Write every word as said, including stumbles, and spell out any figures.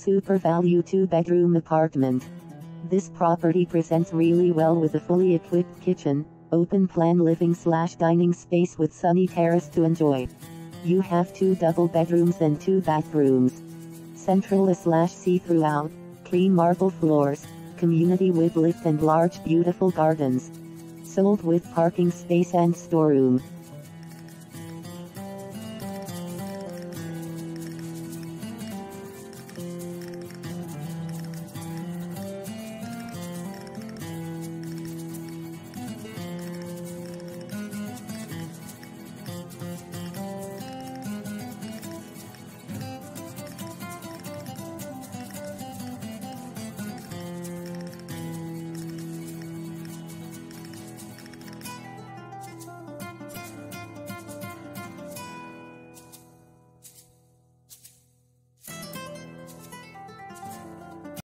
super value two bedroom apartment. This property presents really well with a fully equipped kitchen, open plan living slash dining space with sunny terrace to enjoy. You have two double bedrooms and two bathrooms. Central slash see-through out, clean marble floors, community with lift and large beautiful gardens. Sold with parking space and storeroom.